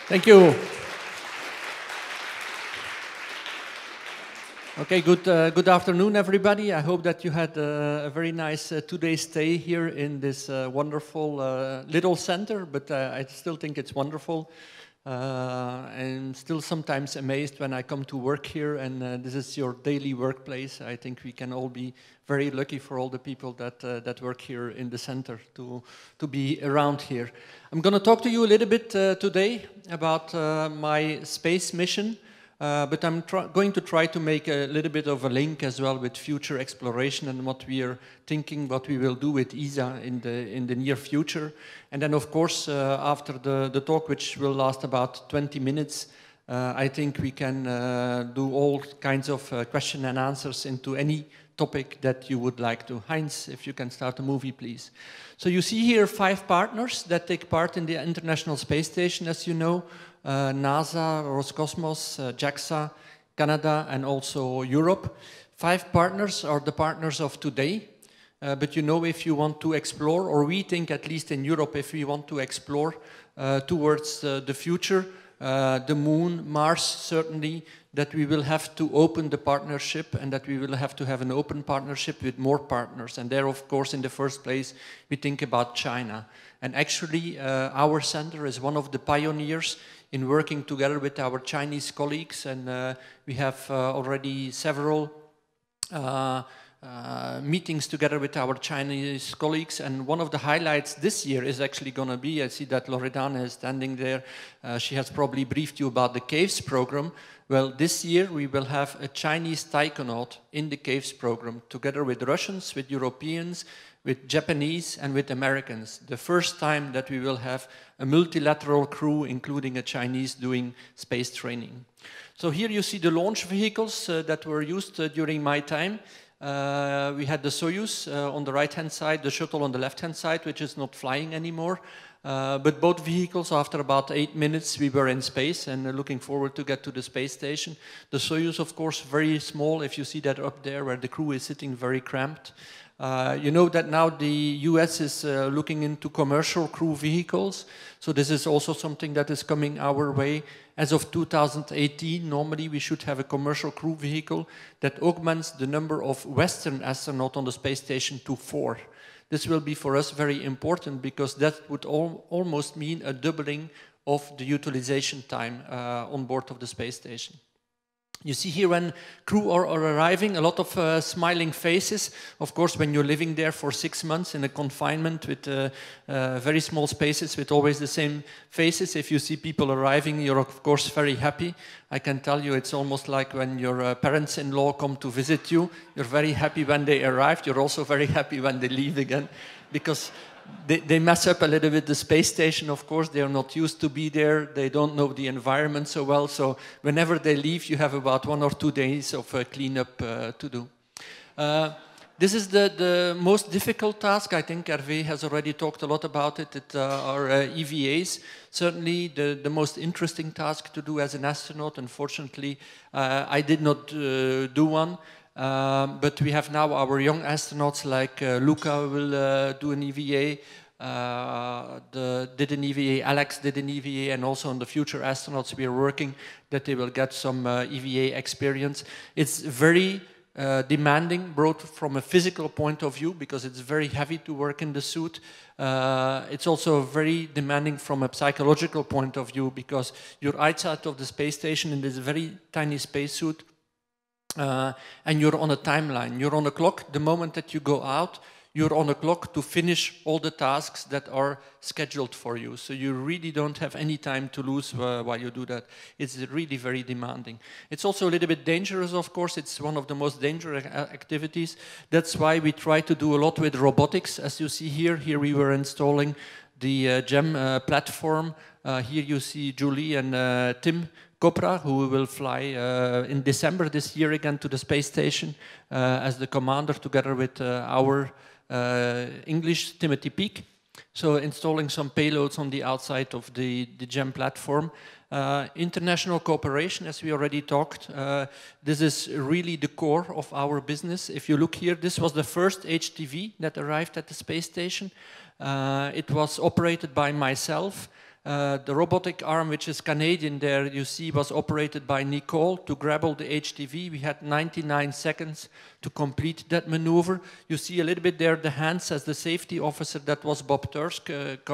Thank you. Okay, good afternoon, everybody. I hope that you had a very nice 2-day stay here in this wonderful little center, but I still think it's wonderful. I'm still sometimes amazed when I come to work here and this is your daily workplace. I think we can all be very lucky for all the people that work here in the center to be around here. I'm going to talk to you a little bit today about my space mission. But I'm going to try to make a little bit of a link as well with future exploration and what we are thinking, what we will do with ESA in the near future. And then, of course, after the talk, which will last about 20 minutes, I think we can do all kinds of question and answers into any topic that you would like to. Heinz, if you can start the movie, please. So you see here 5 partners that take part in the International Space Station, as you know. NASA, Roscosmos, JAXA, Canada, and also Europe. 5 partners are the partners of today. But you know, if you want to explore, or we think at least in Europe, if we want to explore towards the future, the Moon, Mars, certainly, that we will have to open the partnership and that we will have to have an open partnership with more partners. And there, of course, in the first place, we think about China. And actually, our center is one of the pioneers in working together with our Chinese colleagues, and we have already several meetings together with our Chinese colleagues, and one of the highlights this year is actually going to be, I see that Loredana is standing there, she has probably briefed you about the CAVES program. Well, this year we will have a Chinese taikonaut in the CAVES program, together with Russians, with Europeans, with Japanese and with Americans. The first time that we will have a multilateral crew, including a Chinese, doing space training. So here you see the launch vehicles that were used during my time. We had the Soyuz on the right-hand side, the shuttle on the left-hand side, which is not flying anymore. But both vehicles, after about 8 minutes, we were in space and looking forward to get to the space station. The Soyuz, of course, very small. If you see that up there where the crew is sitting very cramped. You know that now the US is looking into commercial crew vehicles. So this is also something that is coming our way. As of 2018, normally we should have a commercial crew vehicle that augments the number of Western astronauts on the space station to 4. This will be for us very important because that would almost mean a doubling of the utilization time on board of the space station. You see here when crew are arriving, a lot of smiling faces. Of course, when you're living there for 6 months in a confinement with very small spaces with always the same faces, if you see people arriving, you're of course very happy. I can tell you it's almost like when your parents-in-law come to visit you. You're very happy when they arrive. You're also very happy when they leave again, because they mess up a little bit the space station, of course. They are not used to be there. They don't know the environment so well. So whenever they leave, you have about 1 or 2 days of cleanup to do. This is the most difficult task. I think Hervé has already talked a lot about it. It are EVAs. Certainly the most interesting task to do as an astronaut. Unfortunately, I did not do one. But we have now our young astronauts like Luca will do an EVA, did an EVA, Alex did an EVA, and also on the future astronauts we are working that they will get some EVA experience. It's very demanding, both from a physical point of view, because it's very heavy to work in the suit. It's also very demanding from a psychological point of view, because you're outside of the space station in this very tiny spacesuit. And you're on a timeline, you're on a clock. The moment that you go out, you're on a clock to finish all the tasks that are scheduled for you. So you really don't have any time to lose while you do that. It's really very demanding. It's also a little bit dangerous, of course. It's one of the most dangerous activities. That's why we try to do a lot with robotics. As you see here, we were installing the GEM platform. Here you see Julie and Tim Kopra, who will fly in December this year again to the space station as the commander, together with our English Timothy Peake. So installing some payloads on the outside of the GEM platform. International cooperation, as we already talked, this is really the core of our business. If you look here, this was the first HTV that arrived at the space station. It was operated by myself The robotic arm, which is Canadian there, you see, was operated by Nicole to grapple the HTV. We had 99 seconds to complete that maneuver. You see a little bit there the hands as the safety officer. That was Bob Tursk,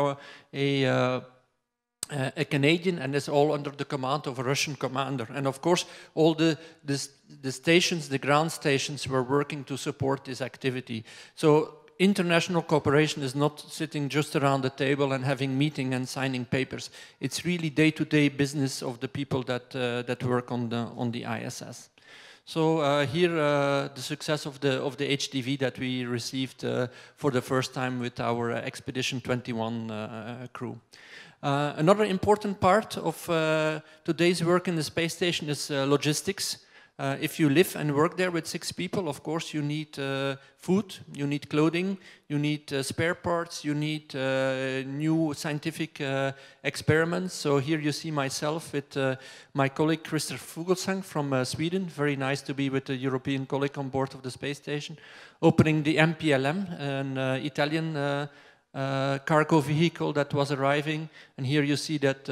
a Canadian, and is all under the command of a Russian commander. And of course, all the stations, the ground stations, were working to support this activity. So international cooperation is not sitting just around the table and having meeting and signing papers. It's really day-to-day business of the people that work on the ISS. So here the success of the HTV that we received for the first time with our Expedition 21 crew. Another important part of today's work in the space station is logistics. If you live and work there with 6 people, of course you need food, you need clothing, you need spare parts, you need new scientific experiments. So here you see myself with my colleague Christer Fuglesang from Sweden. Very nice to be with a European colleague on board of the space station. Opening the MPLM, an Italian cargo vehicle that was arriving, and here you see that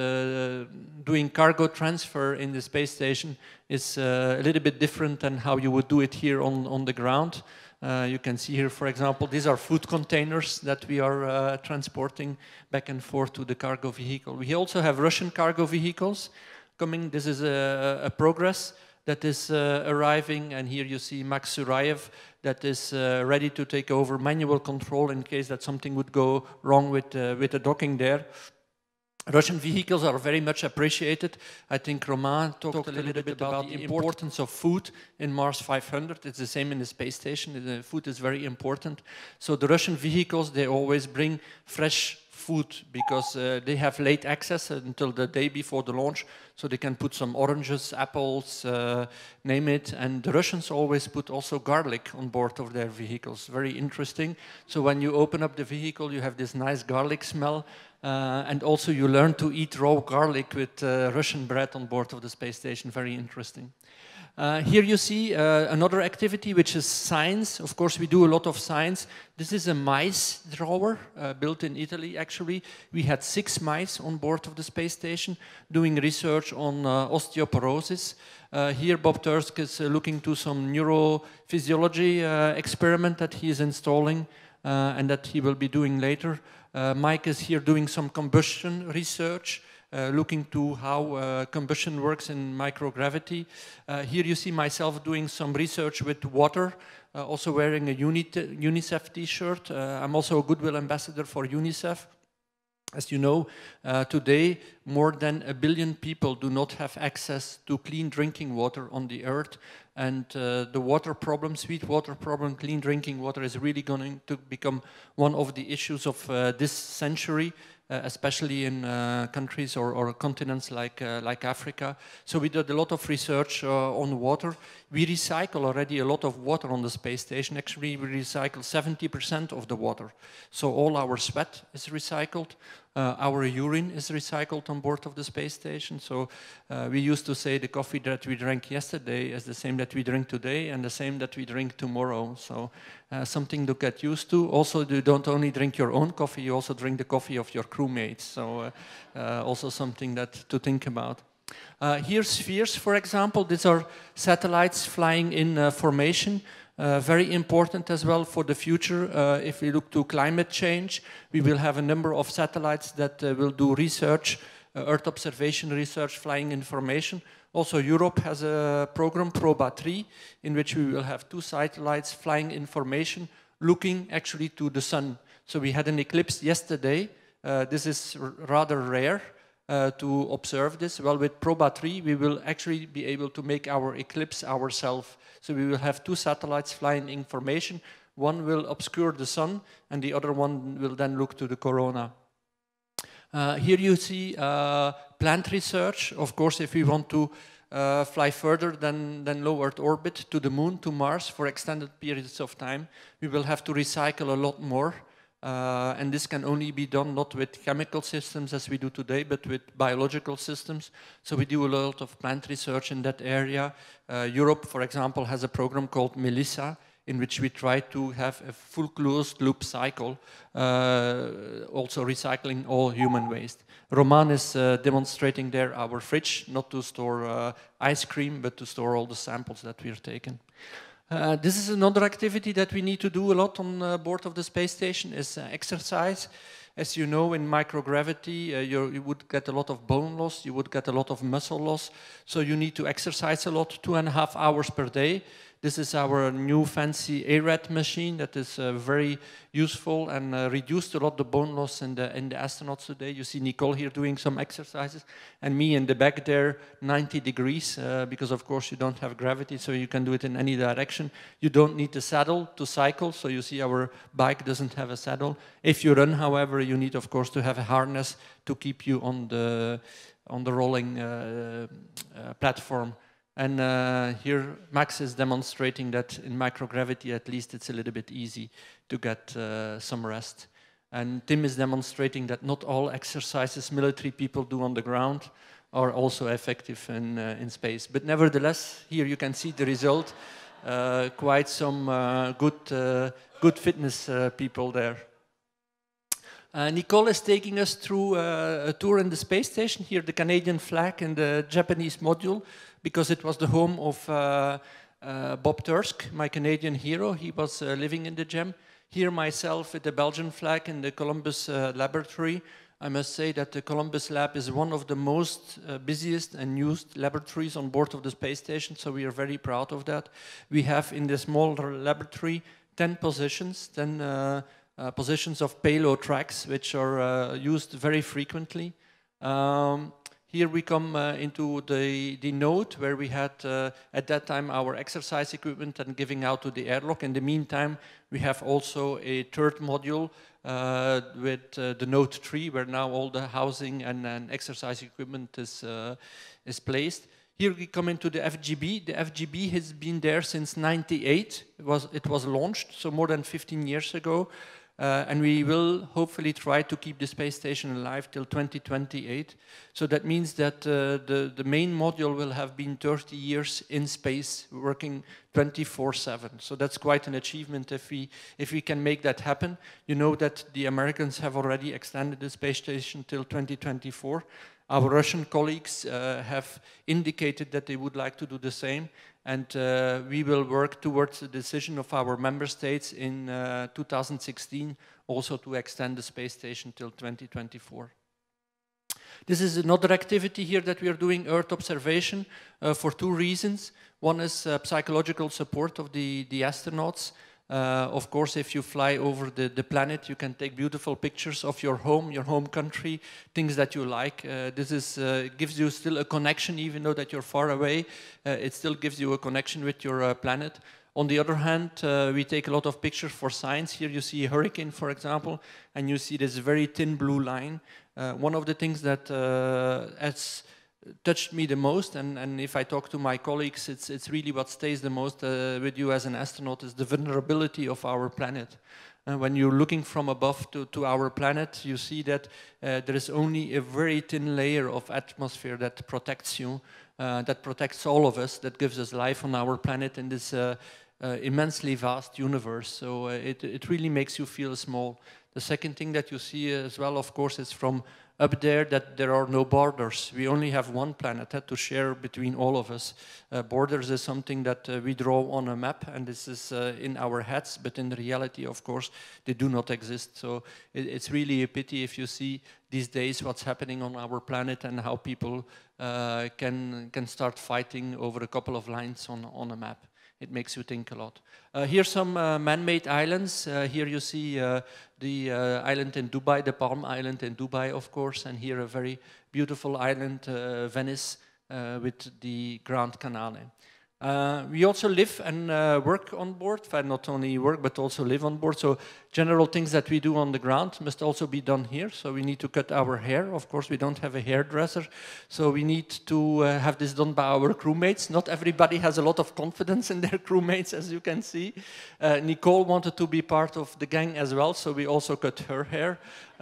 doing cargo transfer in the space station is a little bit different than how you would do it here on the ground. You can see here, for example, these are food containers that we are transporting back and forth to the cargo vehicle. We also have Russian cargo vehicles coming. This is a Progress that is arriving, and here you see Max Surayev that is ready to take over manual control in case that something would go wrong with the docking there. Russian vehicles are very much appreciated. I think Romain talked a little bit about the importance of food in Mars 500. It's the same in the space station. The food is very important. So the Russian vehicles, they always bring fresh food because they have late access until the day before the launch, so they can put some oranges, apples, name it. And the Russians always put also garlic on board of their vehicles. Very interesting. So when you open up the vehicle, you have this nice garlic smell. And also you learn to eat raw garlic with Russian bread on board of the space station. Very interesting. Here you see another activity, which is science. Of course, we do a lot of science. This is a mice drawer built in Italy, actually. We had 6 mice on board of the space station doing research on osteoporosis. Here Bob Tursk is looking to some neurophysiology experiment that he is installing and that he will be doing later. Mike is here doing some combustion research, looking to how combustion works in microgravity. Here you see myself doing some research with water, also wearing a UNICEF t-shirt. I'm also a Goodwill ambassador for UNICEF. As you know, today more than 1 billion people do not have access to clean drinking water on the earth, and the water problem, sweet water problem, clean drinking water is really going to become one of the issues of this century. Especially in countries or continents like Africa. So we did a lot of research on water. We recycle already a lot of water on the space station. Actually, we recycle 70% of the water. So all our sweat is recycled. Our urine is recycled on board of the space station. So we used to say the coffee that we drank yesterday is the same that we drink today and the same that we drink tomorrow. So something to get used to. Also, you don't only drink your own coffee, you also drink the coffee of your crewmates. So also something that to think about. Here's spheres, for example. These are satellites flying in formation. Very important as well for the future. If we look to climate change, we will have a number of satellites that will do research, Earth observation research, flying in formation. Also, Europe has a program, PROBA-3, in which we will have 2 satellites flying in formation, looking actually to the sun. So we had an eclipse yesterday. This is rather rare to observe this. Well, with PROBA-3, we will actually be able to make our eclipse ourselves. So we will have 2 satellites flying in formation. One will obscure the sun, and the other one will then look to the corona. Here you see plant research. Of course, if we want to fly further than low Earth orbit to the moon, to Mars for extended periods of time, we will have to recycle a lot more. And this can only be done not with chemical systems as we do today, but with biological systems. So we do a lot of plant research in that area. Europe, for example, has a program called MELISSA, in which we try to have a full closed loop cycle, also recycling all human waste. Roman is demonstrating there our fridge, not to store ice cream, but to store all the samples that we are taking. This is another activity that we need to do a lot on board of the space station, is exercise. As you know, in microgravity, you would get a lot of bone loss, you would get a lot of muscle loss, so you need to exercise a lot, 2.5 hours per day. This is our new fancy ARAD machine that is very useful and reduced a lot the bone loss in the astronauts today. You see Nicole here doing some exercises, and me in the back there, 90 degrees, because of course you don't have gravity, so you can do it in any direction. You don't need a saddle to cycle, so you see our bike doesn't have a saddle. If you run, however, you need of course to have a harness to keep you on the rolling platform. And here Max is demonstrating that in microgravity at least it's a little bit easy to get some rest. And Tim is demonstrating that not all exercises military people do on the ground are also effective in space. But nevertheless, here you can see the result, quite some good fitness people there. Nicole is taking us through a tour in the space station, here the Canadian flag and the Japanese module, because it was the home of Bob Tursk, my Canadian hero. He was living in the GEM. Here myself with the Belgian flag in the Columbus laboratory. I must say that the Columbus lab is one of the most busiest and used laboratories on board of the space station, so we are very proud of that. We have in the small laboratory 10 positions, 10 positions of payload tracks, which are used very frequently. Here we come into the node where we had at that time our exercise equipment and giving out to the airlock. In the meantime, we have also a third module with the node 3, where now all the housing and exercise equipment is placed. Here we come into the FGB. The FGB has been there since '98. It was launched, so more than 15 years ago. And we will hopefully try to keep the space station alive till 2028. So that means that the main module will have been 30 years in space, working 24/7. So that's quite an achievement if we can make that happen. You know that the Americans have already extended the space station till 2024. Our Russian colleagues have indicated that they would like to do the same. And we will work towards the decision of our member states in 2016 also to extend the space station till 2024. This is another activity here that we are doing, Earth observation, for two reasons. One is psychological support of the astronauts. Of course, if you fly over the planet, you can take beautiful pictures of your home country, things that you like. This gives you still a connection, even though that you're far away. It still gives you a connection with your planet. On the other hand, we take a lot of pictures for science. Here you see a hurricane, for example, and you see this very thin blue line. One of the things that has touched me the most, and if I talk to my colleagues, it's really what stays the most with you as an astronaut, is the vulnerability of our planet. When you're looking from above to our planet, you see that there is only a very thin layer of atmosphere that protects you, that protects all of us, that gives us life on our planet in this immensely vast universe. So it really makes you feel small. The second thing that you see as well, of course, is from up there that there are no borders. We only have one planet to share between all of us. Borders is something that we draw on a map, and this is in our heads, but in the reality, of course, they do not exist. So it's really a pity if you see these days what's happening on our planet and how people can start fighting over a couple of lines on a map. It makes you think a lot. Here's some man-made islands. Here you see the island in Dubai, the Palm Island in Dubai, of course, and here a very beautiful island, Venice, with the Grand Canale. We also live and work on board, not only work but also live on board. So general things that we do on the ground must also be done here. So we need to cut our hair. Of course, we don't have a hairdresser, so we need to have this done by our crewmates. Not everybody has a lot of confidence in their crewmates, as you can see. Nicole wanted to be part of the gang as well, so we also cut her hair.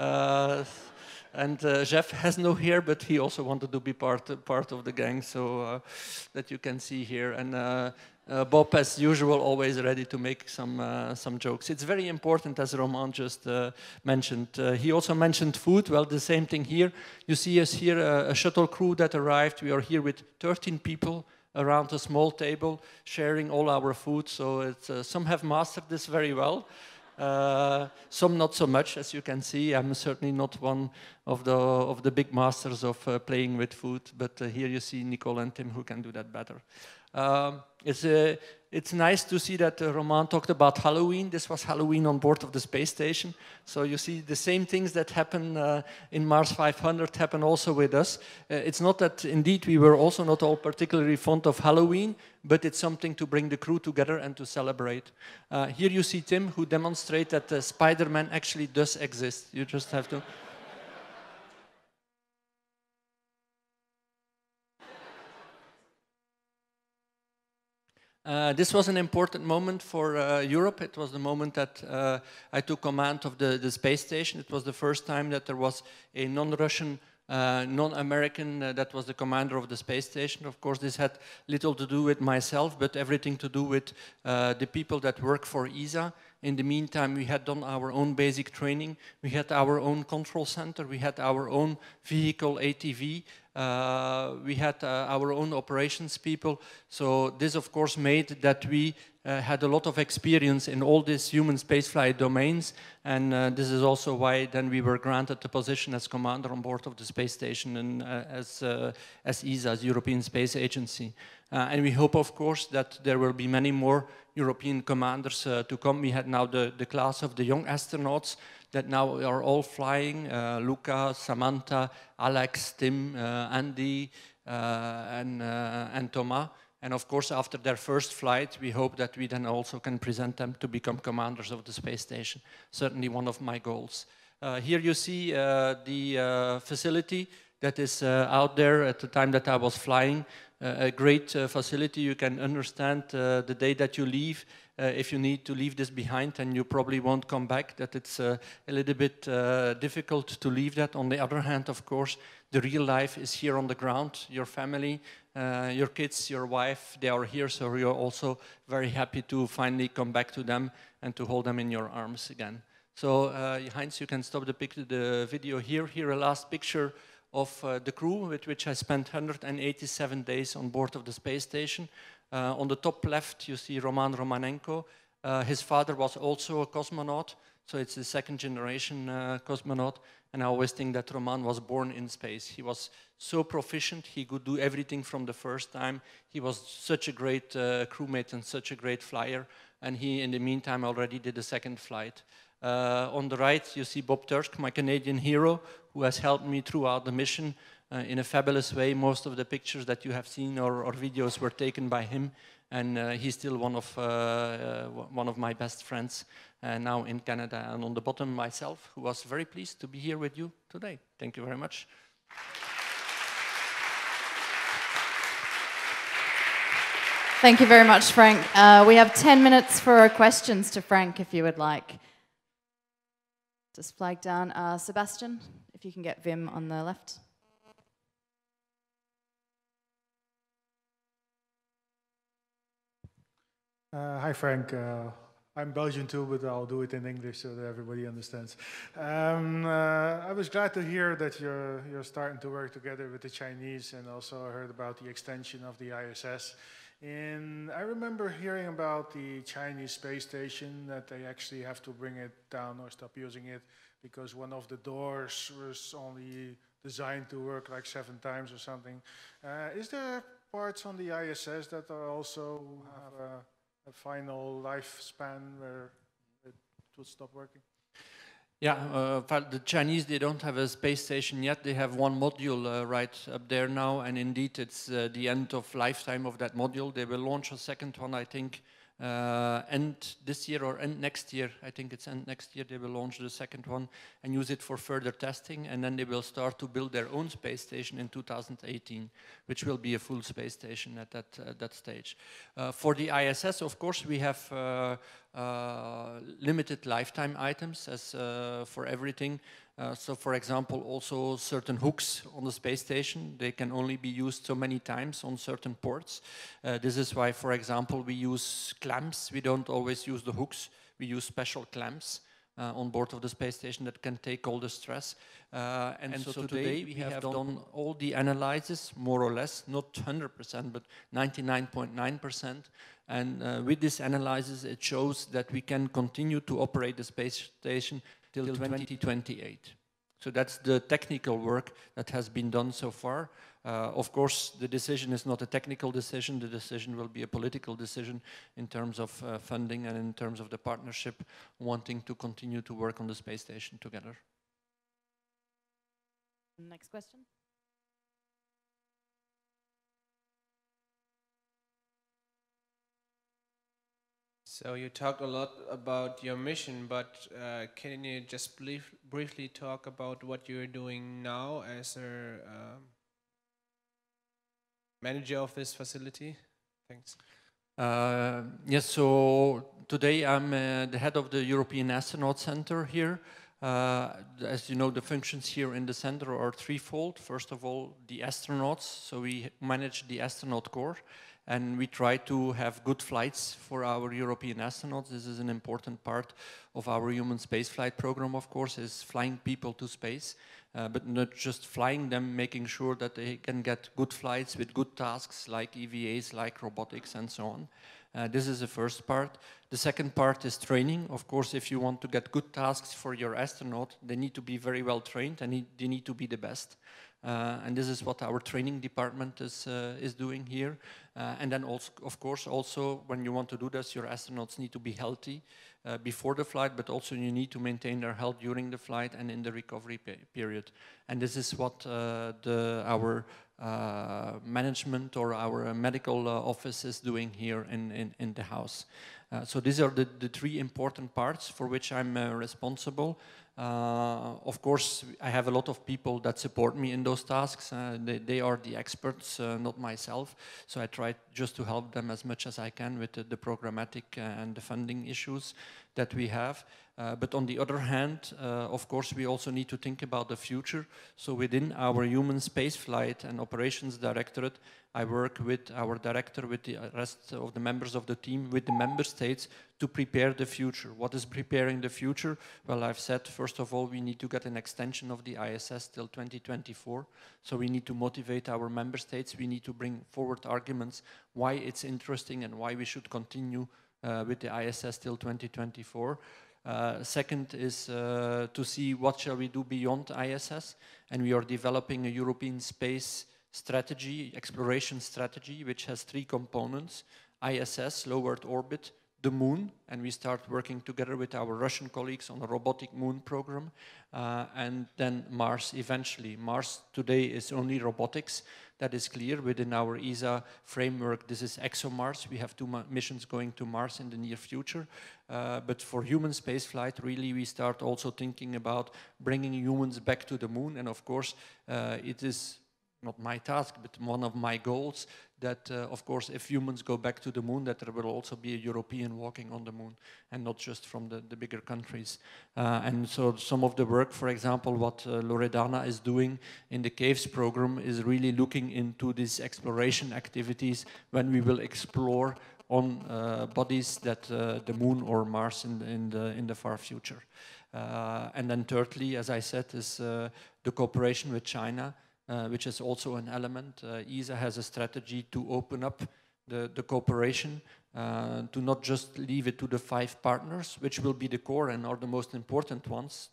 And Jeff has no hair, but he also wanted to be part of the gang, so that you can see here. And Bob, as usual, always ready to make some jokes. It's very important, as Romain just mentioned. He also mentioned food. Well, the same thing here. You see us here, a shuttle crew that arrived. We are here with 13 people around a small table, sharing all our food. So it's, some have mastered this very well. Some not so much, as you can see. I'm certainly not one of the big masters of playing with food, but here you see Nicole and Tim who can do that better. It's nice to see that Romain talked about Halloween. This was Halloween on board of the space station. So you see the same things that happen in Mars 500 happen also with us. It's not that indeed we were also not all particularly fond of Halloween, but it's something to bring the crew together and to celebrate. Here you see Tim, who demonstrates that Spider-Man actually does exist. You just have to... This was an important moment for Europe. It was the moment that I took command of the space station. It was the first time that there was a non-Russian, non-American that was the commander of the space station. Of course, this had little to do with myself, but everything to do with the people that work for ESA. In the meantime, we had done our own basic training. We had our own control center. We had our own vehicle ATV. We had our own operations people. So this, of course, made that we had a lot of experience in all these human spaceflight domains. And this is also why then we were granted the position as commander on board of the space station and as ESA, as European Space Agency. And we hope, of course, that there will be many more European commanders to come. We had now the class of the young astronauts that now are all flying, Luca, Samantha, Alex, Tim, Andy, and Thomas. And of course, after their first flight, we hope that we then also can present them to become commanders of the space station. Certainly one of my goals. Here you see the facility that is out there at the time that I was flying. A great facility. You can understand the day that you leave, if you need to leave this behind, and you probably won't come back, that it's a little bit difficult to leave that. On the other hand, of course, the real life is here on the ground. Your family, your kids, your wife, they are here, so you're also very happy to finally come back to them and to hold them in your arms again. So, Heinz, you can stop the video here. Here a last picture of the crew with which I spent 187 days on board of the space station. On the top left, you see Roman Romanenko. His father was also a cosmonaut, so it's the second generation cosmonaut. And I always think that Roman was born in space. He was so proficient, he could do everything from the first time. He was such a great crewmate and such a great flyer. And he, in the meantime, already did the second flight. On the right, you see Bob Tursk, my Canadian hero, who has helped me throughout the mission in a fabulous way. Most of the pictures that you have seen or videos were taken by him, and he's still one of my best friends now in Canada. And on the bottom, myself, who was very pleased to be here with you today. Thank you very much. Thank you very much, Frank. We have 10 minutes for questions to Frank, if you would like. Just flag down. Sebastian, if you can get Wim on the left. Hi, Frank. I'm Belgian too, but I'll do it in English so that everybody understands. I was glad to hear that you're starting to work together with the Chinese, and also I heard about the extension of the ISS. And I remember hearing about the Chinese space station, that they actually have to bring it down or stop using it because one of the doors was only designed to work like 7 times or something. Is there parts on the ISS that are also have a final lifespan where it will stop working? Yeah, the Chinese, they don't have a space station yet. They have one module right up there now, and indeed it's the end of lifetime of that module. They will launch a second one, I think, end this year or end next year. I think it's end next year they will launch the second one and use it for further testing, and then they will start to build their own space station in 2018, which will be a full space station at that stage. For the ISS, of course, we have limited lifetime items as for everything. So for example, also certain hooks on the space station, they can only be used so many times on certain ports. This is why, for example, we use clamps. We don't always use the hooks. We use special clamps on board of the space station that can take all the stress. And so today we have done all the analysis, more or less, not 100%, but 99.9%. And with this analysis, it shows that we can continue to operate the space station till 2028. So that's the technical work that has been done so far. Of course, the decision is not a technical decision. The decision will be a political decision in terms of funding and in terms of the partnership wanting to continue to work on the space station together. Next question. So you talked a lot about your mission, but can you just briefly talk about what you're doing now as a manager of this facility? Thanks. Yes, so today I'm the head of the European Astronaut Center here. As you know, the functions here in the center are threefold. First of all, the astronauts, so we manage the astronaut corps. And we try to have good flights for our European astronauts. This is an important part of our human spaceflight program, of course, is flying people to space, but not just flying them, making sure that they can get good flights with good tasks like EVAs, like robotics, and so on. This is the first part. The second part is training. Of course, if you want to get good tasks for your astronaut, they need to be very well trained and they need to be the best. And this is what our training department is doing here. And then also, of course, also when you want to do this, your astronauts need to be healthy before the flight, but also you need to maintain their health during the flight and in the recovery period. And this is what our management or our medical office is doing here in the house. So these are the three important parts for which I'm responsible. Of course, I have a lot of people that support me in those tasks. They are the experts, not myself. So I try just to help them as much as I can with the programmatic and the funding issues that we have. But on the other hand, of course, we also need to think about the future. So within our Human Spaceflight and Operations Directorate, I work with our director, with the rest of the members of the team, with the member states to prepare the future. What is preparing the future? Well, I've said, first of all, we need to get an extension of the ISS till 2024. So we need to motivate our member states. We need to bring forward arguments why it's interesting and why we should continue with the ISS till 2024. Second is to see what shall we do beyond ISS, and we are developing a European space strategy, exploration strategy, which has three components: ISS, low Earth orbit, the moon, and we start working together with our Russian colleagues on a robotic moon program, and then Mars eventually. Mars today is only robotics. That is clear within our ESA framework. This is ExoMars. We have two missions going to Mars in the near future. But for human spaceflight, really, we start also thinking about bringing humans back to the moon. And of course, it is not my task, but one of my goals that, of course, if humans go back to the moon, that there will also be a European walking on the moon and not just from the bigger countries. And so some of the work, for example, what Loredana is doing in the CAVES program is really looking into these exploration activities when we will explore on bodies that the moon or Mars in the far future. And then thirdly, as I said, is the cooperation with China, which is also an element. ESA has a strategy to open up the cooperation, to not just leave it to the 5 partners, which will be the core and are the most important ones.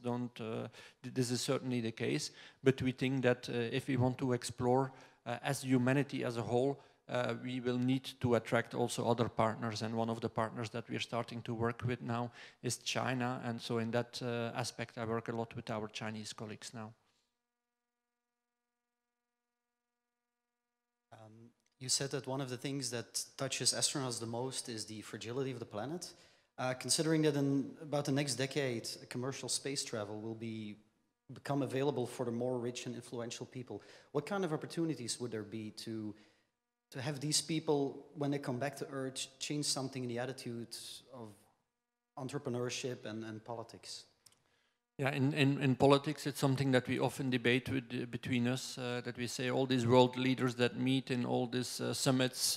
This is certainly the case, but we think that if we want to explore as humanity as a whole, we will need to attract also other partners, and one of the partners that we're starting to work with now is China, and so in that aspect I work a lot with our Chinese colleagues now. You said that one of the things that touches astronauts the most is the fragility of the planet. Considering that in about the next decade, commercial space travel will become available for the more rich and influential people, what kind of opportunities would there be to have these people, when they come back to Earth, change something in the attitude of entrepreneurship and politics? Yeah, in politics, it's something that we often debate between us, that we say all these world leaders that meet in all these summits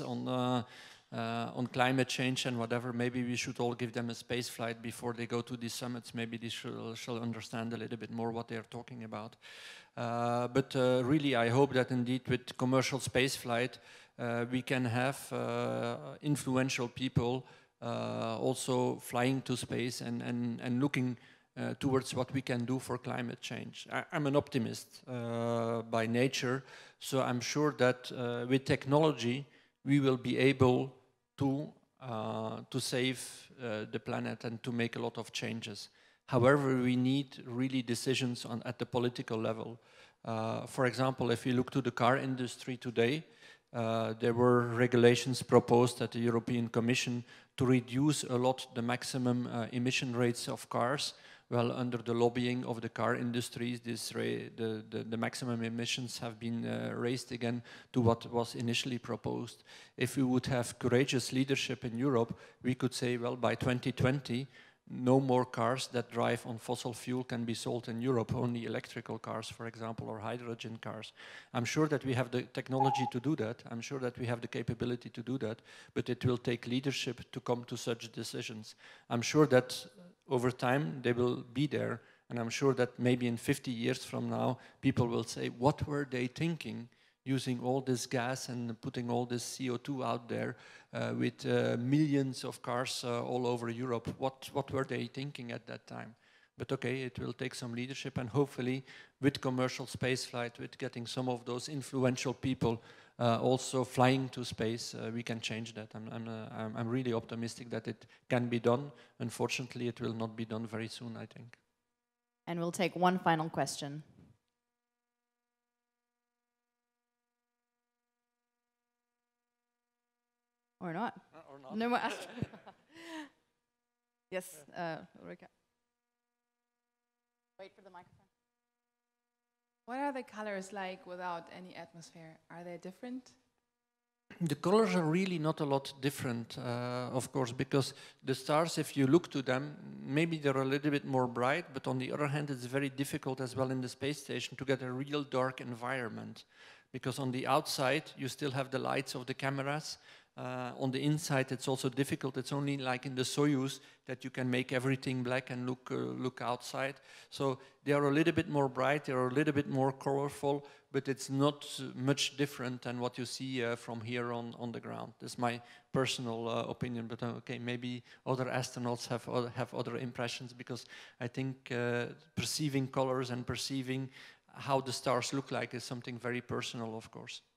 on climate change and whatever, maybe we should all give them a space flight before they go to these summits. Maybe they shall understand a little bit more what they're talking about. But really, I hope that indeed with commercial space flight, we can have influential people also flying to space and looking towards what we can do for climate change. I'm an optimist by nature, so I'm sure that with technology we will be able to save the planet and to make a lot of changes. However, we need really decisions at the political level. For example, if you look to the car industry today, there were regulations proposed at the European Commission to reduce a lot the maximum emission rates of cars. Well, under the lobbying of the car industries, the maximum emissions have been raised again to what was initially proposed. If we would have courageous leadership in Europe, we could say, well, by 2020, no more cars that drive on fossil fuel can be sold in Europe, only electrical cars, for example, or hydrogen cars. I'm sure that we have the technology to do that. I'm sure that we have the capability to do that, but it will take leadership to come to such decisions. I'm sure that over time they will be there, and I'm sure that maybe in 50 years from now, people will say, what were they thinking using all this gas and putting all this CO2 out there with millions of cars all over Europe? What were they thinking at that time? But okay, it will take some leadership, and hopefully with commercial spaceflight, with getting some of those influential people also flying to space, we can change that. I'm really optimistic that it can be done. Unfortunately, it will not be done very soon, I think. And we'll take one final question. Or not. Or not. No more. Yes, Ulrika. Wait for the microphone. What are the colors like without any atmosphere? Are they different? The colors are really not a lot different, of course, because the stars, if you look to them, maybe they're a little bit more bright, but on the other hand, it's very difficult as well in the space station to get a real dark environment. Because on the outside, you still have the lights of the cameras. On the inside, it's also difficult. It's only like in the Soyuz that you can make everything black and look outside. So they are a little bit more bright, they are a little bit more colorful, but it's not much different than what you see from here on the ground. This is my personal opinion, but okay, maybe other astronauts have other impressions, because I think perceiving colors and perceiving how the stars look like is something very personal, of course.